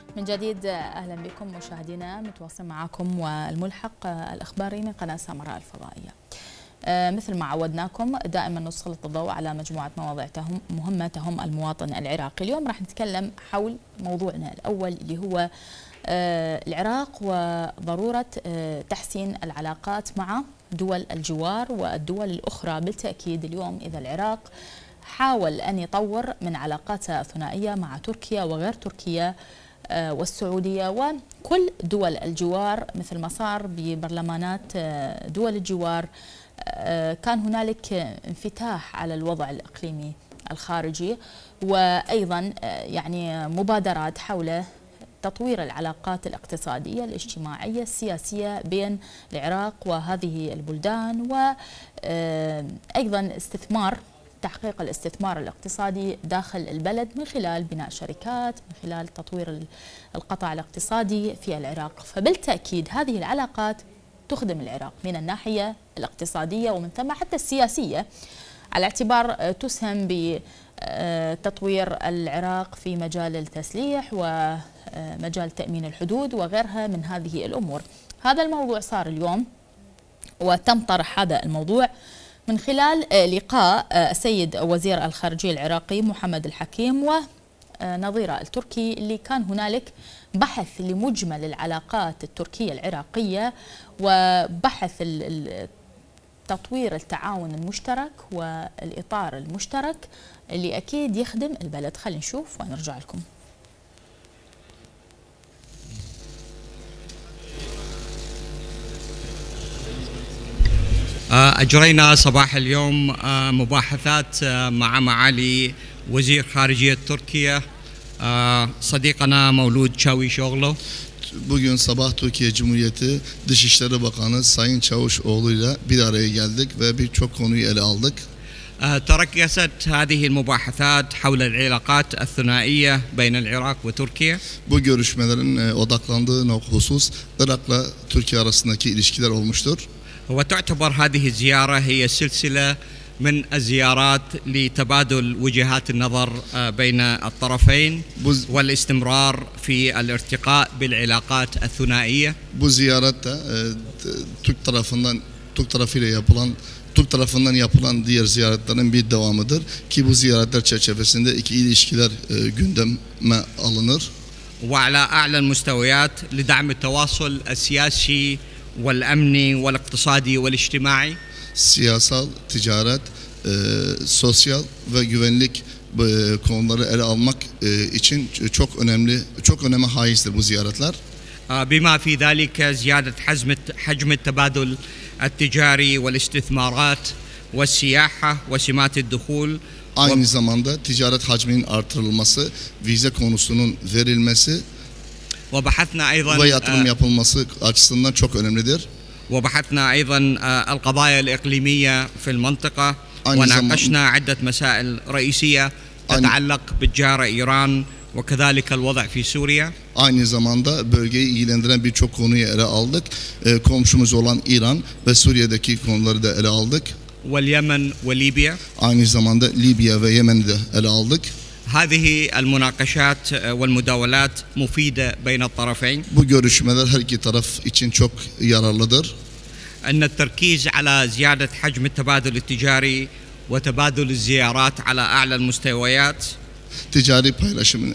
من جديد أهلا بكم مشاهدينا، متواصل معكم والملحق الإخباري من قناة سامراء الفضائية. مثل ما عودناكم دائما نسلط الضوء على مجموعة مواضيع مهمة تهم المواطن العراقي. اليوم راح نتكلم حول موضوعنا الأول اللي هو العراق وضرورة تحسين العلاقات مع دول الجوار والدول الأخرى. بالتأكيد اليوم إذا العراق حاول أن يطور من علاقاته الثنائية مع تركيا وغير تركيا والسعودية وكل دول الجوار، مثل ما صار ببرلمانات دول الجوار، كان هنالك انفتاح على الوضع الإقليمي الخارجي، وأيضا يعني مبادرات حول تطوير العلاقات الاقتصادية الاجتماعية السياسية بين العراق وهذه البلدان، وأيضا تحقيق الاستثمار الاقتصادي داخل البلد من خلال بناء شركات، من خلال تطوير القطاع الاقتصادي في العراق. فبالتأكيد هذه العلاقات تخدم العراق من الناحية الاقتصادية ومن ثم حتى السياسية، على اعتبار تسهم بتطوير العراق في مجال التسليح ومجال تأمين الحدود وغيرها من هذه الأمور. هذا الموضوع صار اليوم وتم طرح هذا الموضوع من خلال لقاء السيد وزير الخارجية العراقي محمد الحكيم ونظيره التركي، اللي كان هنالك بحث لمجمل العلاقات التركية العراقية وبحث تطوير التعاون المشترك والإطار المشترك اللي أكيد يخدم البلد. خلينا نشوف ونرجع لكم. أجرينا صباح اليوم مباحثات مع معالي وزير خارجية تركيا صديقنا Mevlut Çavuşoğlu. Bugün sabah Türkiye Cumhuriyeti Dışişleri Bakanı Sayın Çavuşoğlu'yla bir araya geldik ve birçok konuyu ele aldık. تركزت هذه المباحثات حول العلاقات الثنائية بين العراق وتركيا. Bu görüşmelerin odaklandığı husus Irak'la Türkiye arasındaki ilişkiler olmuştur. وتعتبر هذه الزيارة هي سلسلة من الزيارات لتبادل وجهات النظر بين الطرفين والاستمرار في الارتقاء بالعلاقات الثنائية. Bu ziyaret de Türk tarafından yapılan diğer ziyaretlerin bir devamıdır ki bu ziyaretler çerçevesinde iki ilişkiler gündeme alınır. وعلى أعلى المستويات لدعم التواصل السياسي والأمني والاقتصادي والاجتماعي. Siyasal, ticaret, sosyal ve güvenlik konuları ele almak için çok önemli haizdir bu ziyaretler. بما في ذلك زيادة حجم التبادل التجاري والاستثمارات والسياحة وسمات الدخول. Aynı zamanda ticaret hacminin artırılması, vize konusunun verilmesi ve yatırım yapılması açısından çok önemlidir. وبحثنا أيضا القضايا الإقليمية في المنطقة وناقشنا عدة مسائل رئيسية تتعلق بالجارة إيران وكذلك الوضع في سوريا. Aynı zamanda bölgeyi ilgilendiren birçok konuyu ele aldık. Komşumuz olan İran ve Suriye'deki konuları da ele aldık. واليمن وليبيا. Aynı zamanda Libya ve Yemen'i de ele aldık. هذه المناقشات والمداولات مفيدة بين الطرفين. Bu görüşmeler her iki taraf için çok yararlıdır. أن التركيز على زيادة حجم التبادل التجاري وتبادل الزيارات على أعلى المستويات. Ticari paylaşımın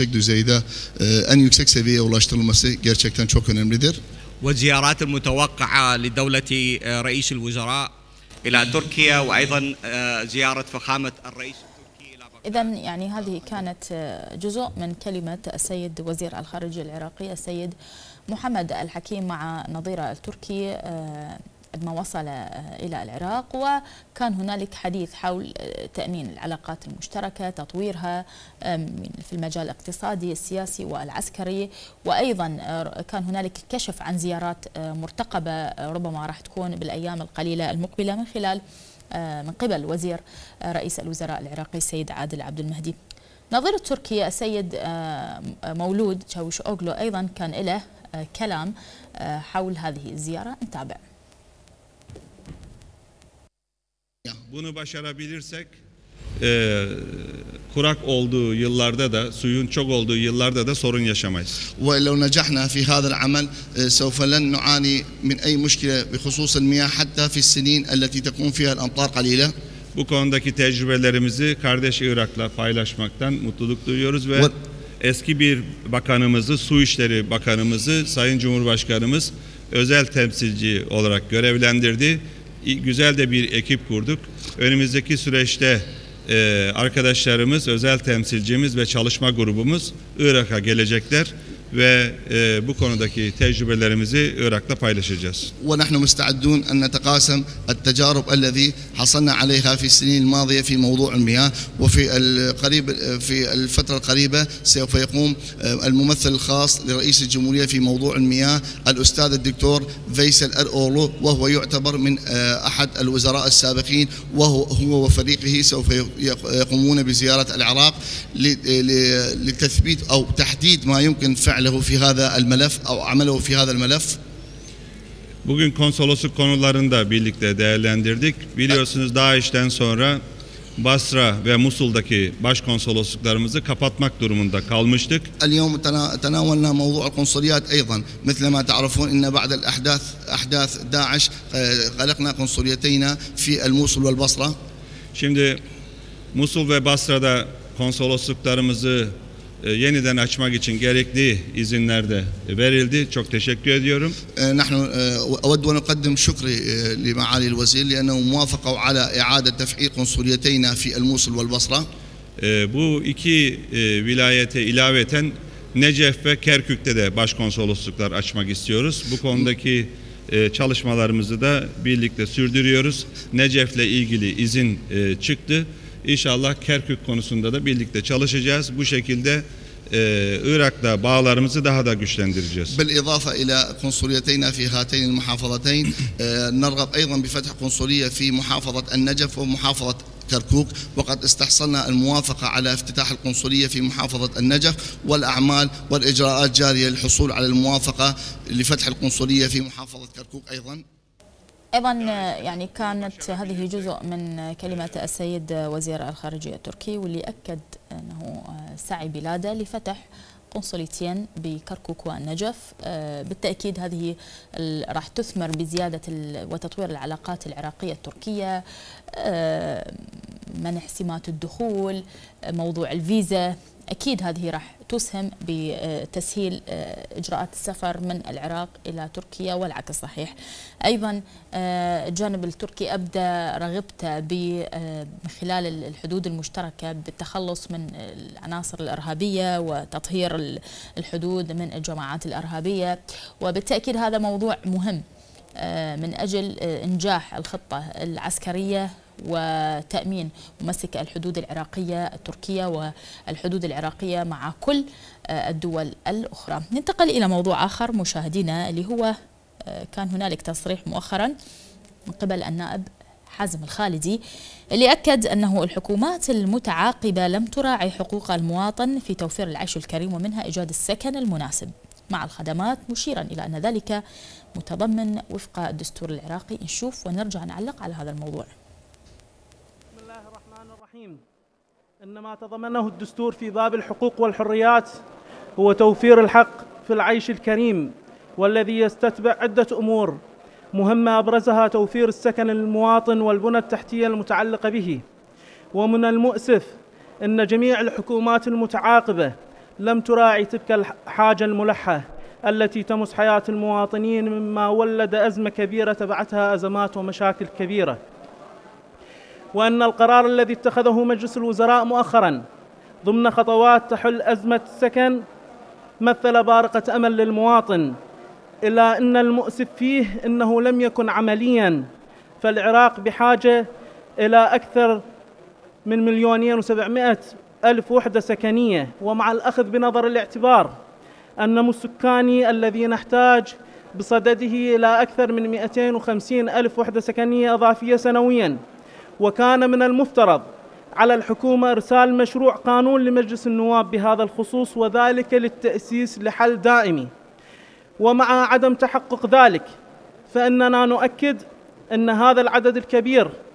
en yüksek seviyeye ulaştırılması gerçekten çok önemlidir. والزيارات المتوقعة لدولة رئيس الوزراء إلى تركيا وأيضا زيارة فخامة الرئيس. إذا يعني هذه كانت جزء من كلمة السيد وزير الخارجية العراقي السيد محمد الحكيم مع نظيره التركي عندما وصل إلى العراق، وكان هنالك حديث حول تأمين العلاقات المشتركة، تطويرها في المجال الاقتصادي السياسي والعسكري، وأيضا كان هنالك كشف عن زيارات مرتقبة ربما راح تكون بالأيام القليلة المقبلة من قبل وزير رئيس الوزراء العراقي السيد عادل عبد المهدي. نظير التركي السيد مولود çavuşoğlu أيضا كان له كلام حول هذه الزيارة. نتابع. Bunu başarabilirsek kurak olduğu yıllarda da, suyun çok olduğu yıllarda da sorun yaşamayız. ولو نجحنا في هذا العمل سوف لن نعاني من أي مشكلة بخصوص المياه حتى في السنين التي تكون فيها الأمطار قليلة. Bu konudaki tecrübelerimizi kardeş Irak'la paylaşmaktan mutluluk duyuyoruz ve eski bir bakanımızı, Su İşleri Bakanımızı Sayın Cumhurbaşkanımız özel temsilci olarak görevlendirdi. Güzel de bir ekip kurduk. Önümüzdeki süreçte arkadaşlarımız, özel temsilcimiz ve çalışma grubumuz Irak'a gelecekler ve bu konudaki tecrübelerimizi Irak'la paylaşacağız. ونحن مستعدون أن نتقاسم التجارب الذي حصلنا عليها في السنين الماضية في موضوع المياه وفي الفترة القريبة سوف يقوم الممثل الخاص لرئيس الجمهورية في موضوع المياه الأستاذ الدكتور فيصل الأورلو وهو يعتبر من أحد الوزراء السابقين وهو وفريقه سوف يقومون بزيارة العراق لتثبيت أو تحديد ما يمكن فعله في هذا الملف أو عمله في هذا الملف. Bugün konsolosluk konularını da birlikte değerlendirdik. Biliyorsunuz DAEŞ'ten sonra Basra ve Musul'daki başkonsolosluklarımızı kapatmak durumunda kalmıştık. اليوم تناولنا موضوع القنصليات أيضا مثل ما تعرفون إن بعد أحداث داعش غلقنا قنصليتينا في الموصل والبصرة. Şimdi Musul ve Basra'da konsolosluklarımızı yeniden açmak için gerekli izinler de verildi. Çok teşekkür ediyorum. نحن أود أن أقدم شكري لمعالي الوزير لأنه موافقوا على إعادة تفعيل قنصليتينا في الموصل والبصرة. Bu iki vilayete ilaveten Necef ve Kerkük'te de başkonsolosluklar açmak istiyoruz. Bu konudaki çalışmalarımızı da birlikte sürdürüyoruz. Necef'le ilgili izin çıktı. İnşallah Kerkük konusunda da birlikte çalışacağız. Bu şekilde Irak'la bağlarımızı daha da güçlendireceğiz. بالإضافة إلى قنصليتينا في هاتين المحافظتين نرغب أيضا بفتح قنصلية في محافظة النجف ومحافظة كركوك وقد استحصلنا الموافقة على افتتاح القنصلية في محافظة النجف والأعمال والإجراءات جارية للحصول على الموافقة لفتح القنصلية في محافظة كركوك أيضا. أيضا يعني كانت هذه جزء من كلمة السيد وزير الخارجية التركي واللي أكد أنه سعي بلاده لفتح قنصليتين بكركوك والنجف. بالتأكيد هذه راح تثمر بزيادة وتطوير العلاقات العراقية التركية، منح سمات الدخول، موضوع الفيزا، أكيد هذه راح تسهم بتسهيل إجراءات السفر من العراق إلى تركيا والعكس صحيح. أيضا الجانب التركي أبدى رغبته من خلال الحدود المشتركة بالتخلص من العناصر الإرهابية وتطهير الحدود من الجماعات الإرهابية، وبالتأكيد هذا موضوع مهم من أجل إنجاح الخطة العسكرية وتأمين ومسك الحدود العراقية التركية والحدود العراقية مع كل الدول الأخرى. ننتقل إلى موضوع آخر مشاهدينا، اللي هو كان هنالك تصريح مؤخرا من قبل النائب حازم الخالدي اللي أكد أنه الحكومات المتعاقبة لم تراعي حقوق المواطن في توفير العيش الكريم ومنها إيجاد السكن المناسب مع الخدمات، مشيرا إلى أن ذلك متضمن وفق الدستور العراقي. نشوف ونرجع نعلق على هذا الموضوع. بسم الله الرحمن الرحيم. إن ما تضمنه الدستور في باب الحقوق والحريات هو توفير الحق في العيش الكريم، والذي يستتبع عدة أمور مهمة أبرزها توفير السكن للمواطن والبنى التحتية المتعلقة به. ومن المؤسف أن جميع الحكومات المتعاقبة لم تراعي تلك الحاجة الملحة التي تمس حياة المواطنين، مما ولد أزمة كبيرة تبعتها أزمات ومشاكل كبيرة. وأن القرار الذي اتخذه مجلس الوزراء مؤخرا ضمن خطوات تحل أزمة السكن مثل بارقة أمل للمواطن، إلا أن المؤسف فيه أنه لم يكن عمليا، فالعراق بحاجة إلى أكثر من 2,700,000 وحدة سكنية، ومع الأخذ بنظر الاعتبار النمو السكاني الذي نحتاج بصدده إلى أكثر من 250,000 وحدة سكنية إضافية سنويا. وكان من المفترض على الحكومة إرسال مشروع قانون لمجلس النواب بهذا الخصوص، وذلك للتأسيس لحل دائمي. ومع عدم تحقق ذلك فإننا نؤكد أن هذا العدد الكبير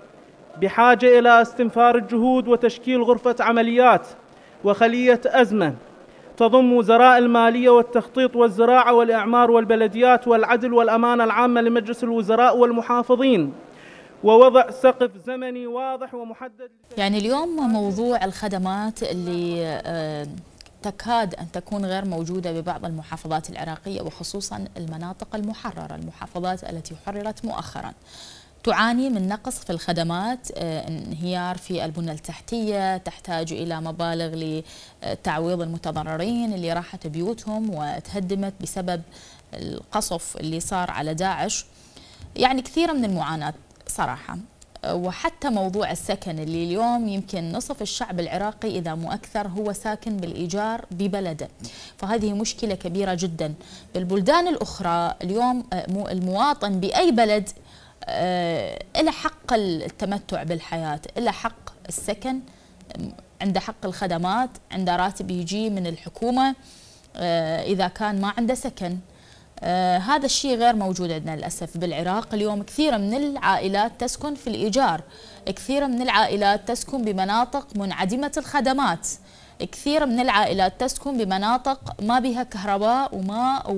بحاجة إلى استنفار الجهود وتشكيل غرفة عمليات وخلية أزمة تضم وزراء المالية والتخطيط والزراعة والإعمار والبلديات والعدل والأمانة العامة لمجلس الوزراء والمحافظين، ووضع سقف زمني واضح ومحدد. يعني اليوم موضوع الخدمات اللي تكاد أن تكون غير موجودة ببعض المحافظات العراقية، وخصوصا المناطق المحررة، المحافظات التي حررت مؤخرا تعاني من نقص في الخدمات، انهيار في البنى التحتية، تحتاج إلى مبالغ لتعويض المتضررين اللي راحت بيوتهم وتهدمت بسبب القصف اللي صار على داعش. يعني كثير من المعاناة صراحة. وحتى موضوع السكن اللي اليوم يمكن نصف الشعب العراقي إذا مو أكثر هو ساكن بالإيجار ببلده، فهذه مشكلة كبيرة جدا. بالبلدان الأخرى اليوم المواطن بأي بلد له حق التمتع بالحياة، له حق السكن، عنده حق الخدمات، عنده راتب يجي من الحكومة إذا كان ما عنده سكن. هذا الشيء غير موجود عندنا للأسف بالعراق. اليوم كثير من العائلات تسكن في الإيجار، كثير من العائلات تسكن بمناطق منعدمة الخدمات، كثير من العائلات تسكن بمناطق ما بها كهرباء وماء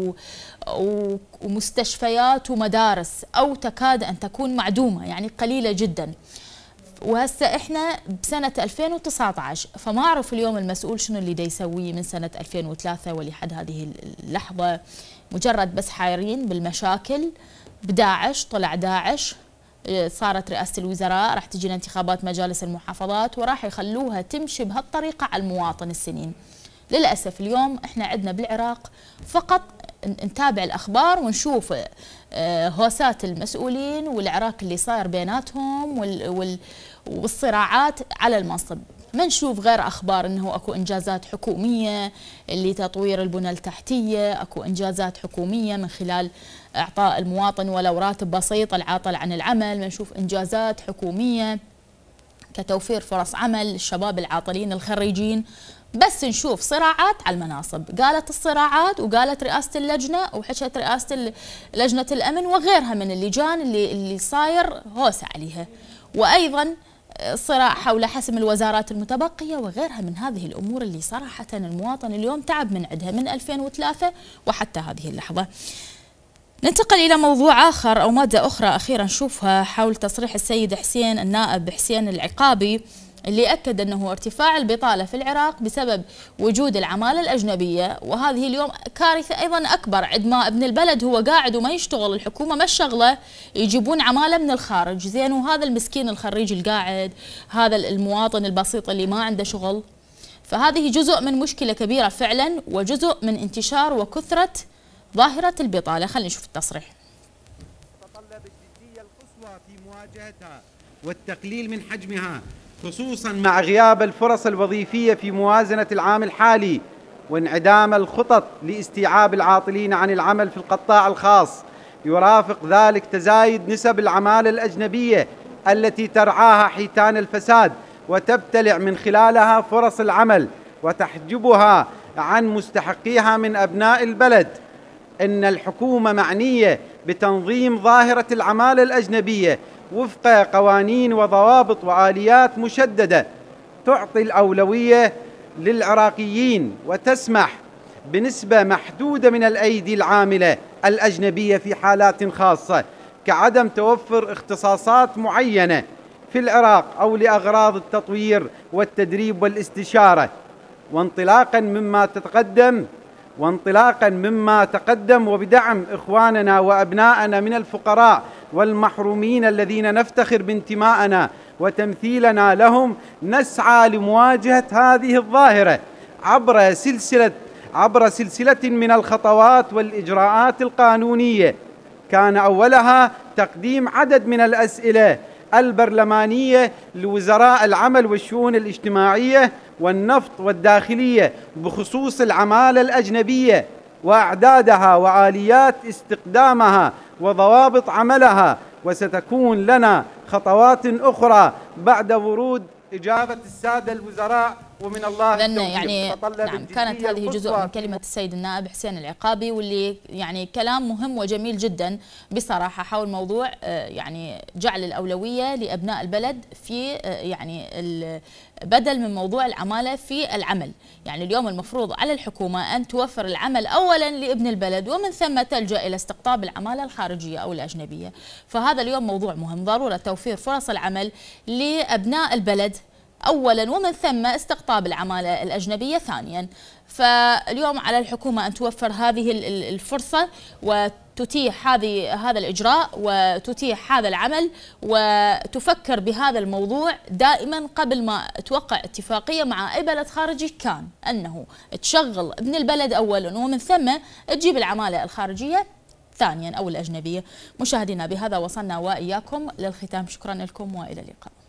ومستشفيات ومدارس، أو تكاد أن تكون معدومة، يعني قليلة جدا. وهسه احنا بسنة 2019، فما أعرف اليوم المسؤول شنو اللي دا يسويه من سنة 2003 ولحد هذه اللحظة. مجرد بس حايرين بالمشاكل بداعش، طلع داعش، صارت رئاسة الوزراء، راح تجينا انتخابات مجالس المحافظات، وراح يخلوها تمشي بهالطريقة على المواطن السنين. للأسف اليوم احنا عندنا بالعراق فقط نتابع الأخبار ونشوف هوسات المسؤولين والعراك اللي صاير بيناتهم والصراعات على المنصب. ما نشوف غير أخبار أنه أكو إنجازات حكومية لتطوير البنى التحتية، أكو إنجازات حكومية من خلال إعطاء المواطن ولو راتب بسيط العاطل عن العمل. ما نشوف إنجازات حكومية كتوفير فرص عمل للشباب العاطلين الخريجين، بس نشوف صراعات على المناصب. قالت الصراعات وقالت رئاسة اللجنة وحكت رئاسة لجنة الأمن وغيرها من اللجان اللي صاير هوسة عليها، وأيضا صراع حول حسم الوزارات المتبقية وغيرها من هذه الأمور اللي صراحة المواطن اليوم تعب من عندها من 2003 وحتى هذه اللحظة. ننتقل إلى موضوع آخر أو مادة أخرى أخيرا نشوفها حول تصريح السيد حسين النائب حسين العقابي، اللي أكد أنه ارتفاع البطالة في العراق بسبب وجود العمالة الأجنبية، وهذه اليوم كارثة أيضا أكبر. عندما ابن البلد هو قاعد وما يشتغل، الحكومة ما الشغلة يجيبون عمالة من الخارج، زين وهذا المسكين الخريج القاعد، هذا المواطن البسيط اللي ما عنده شغل. فهذه جزء من مشكلة كبيرة فعلا، وجزء من انتشار وكثرة ظاهرة البطالة. خلينا نشوف التصريح. تتطلب الجدية القصوى في مواجهتها والتقليل من حجمها، خصوصا مع غياب الفرص الوظيفية في موازنة العام الحالي، وانعدام الخطط لاستيعاب العاطلين عن العمل في القطاع الخاص. يرافق ذلك تزايد نسب العمالة الأجنبية التي ترعاها حيتان الفساد وتبتلع من خلالها فرص العمل وتحجبها عن مستحقيها من أبناء البلد. إن الحكومة معنية بتنظيم ظاهرة العمالة الأجنبية وفق قوانين وضوابط وآليات مشددة تعطي الأولوية للعراقيين وتسمح بنسبة محدودة من الأيدي العاملة الأجنبية في حالات خاصة، كعدم توفر اختصاصات معينة في العراق أو لأغراض التطوير والتدريب والاستشارة. وانطلاقا مما تقدم وبدعم إخواننا وأبنائنا من الفقراء والمحرومين الذين نفتخر بانتمائنا وتمثيلنا لهم، نسعى لمواجهة هذه الظاهرة عبر سلسلة من الخطوات والإجراءات القانونية، كان أولها تقديم عدد من الأسئلة البرلمانية لوزراء العمل والشؤون الاجتماعية والنفط والداخلية بخصوص العمالة الأجنبية وأعدادها وآليات استقدامها وضوابط عملها. وستكون لنا خطوات أخرى بعد ورود إجابة السادة الوزراء ومن الله التوفيق. يعني نعم كانت هذه جزء من كلمة السيد النائب حسين العقابي، واللي يعني كلام مهم وجميل جدا بصراحة حول موضوع يعني جعل الأولوية لأبناء البلد في يعني بدل من موضوع العمالة في العمل. يعني اليوم المفروض على الحكومة أن توفر العمل أولا لابن البلد، ومن ثم تلجأ إلى استقطاب العمالة الخارجية أو الأجنبية. فهذا اليوم موضوع مهم، ضرورة توفير فرص العمل لأبناء البلد أولا، ومن ثم استقطاب العمالة الأجنبية ثانيا. فاليوم على الحكومة أن توفر هذه الفرصة وتتيح هذا الإجراء وتتيح هذا العمل، وتفكر بهذا الموضوع دائما قبل ما توقع اتفاقية مع أي بلد خارجي، كان أنه تشغل ابن البلد أولا ومن ثم تجيب العمالة الخارجية ثانيا أو الأجنبية. مشاهدينا بهذا وصلنا وإياكم للختام، شكرا لكم وإلى اللقاء.